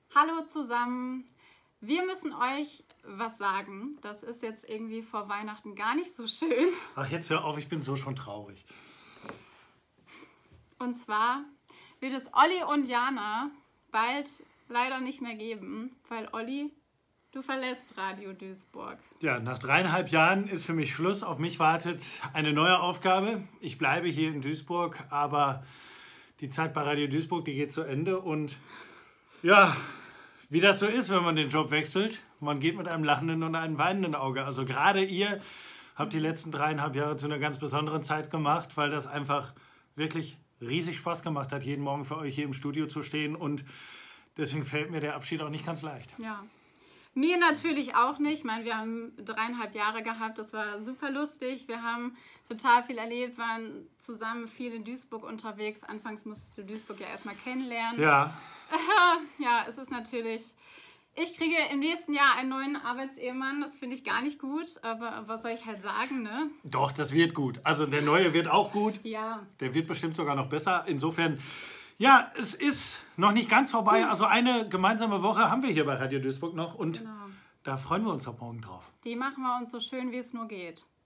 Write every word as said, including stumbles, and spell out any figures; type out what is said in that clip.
Hallo zusammen. Wir müssen euch was sagen. Das ist jetzt irgendwie vor Weihnachten gar nicht so schön. Ach, jetzt hör auf, ich bin so schon traurig. Und zwar wird es Olli und Jana bald leider nicht mehr geben, weil Olli, du verlässt Radio Duisburg. Ja, nach dreieinhalb Jahren ist für mich Schluss. Auf mich wartet eine neue Aufgabe. Ich bleibe hier in Duisburg, aber die Zeit bei Radio Duisburg, die geht zu Ende. Und ja, wie das so ist, wenn man den Job wechselt, man geht mit einem lachenden und einem weinenden Auge. Also gerade ihr habt die letzten dreieinhalb Jahre zu einer ganz besonderen Zeit gemacht, weil das einfach wirklich riesig Spaß gemacht hat, jeden Morgen für euch hier im Studio zu stehen. Und deswegen fällt mir der Abschied auch nicht ganz leicht. Ja. Mir natürlich auch nicht. Ich meine, wir haben dreieinhalb Jahre gehabt, das war super lustig. Wir haben total viel erlebt, waren zusammen viel in Duisburg unterwegs. Anfangs musstest du Duisburg ja erstmal kennenlernen. Ja. Ja, es ist natürlich... Ich kriege im nächsten Jahr einen neuen Arbeitsehemann, das finde ich gar nicht gut, aber was soll ich halt sagen, ne? Doch, das wird gut. Also der neue wird auch gut. Ja. Der wird bestimmt sogar noch besser. Insofern... Ja, es ist noch nicht ganz vorbei. Also eine gemeinsame Woche haben wir hier bei Radio Duisburg noch und Genau. Da freuen wir uns ab morgen drauf. Die machen wir uns so schön, wie es nur geht.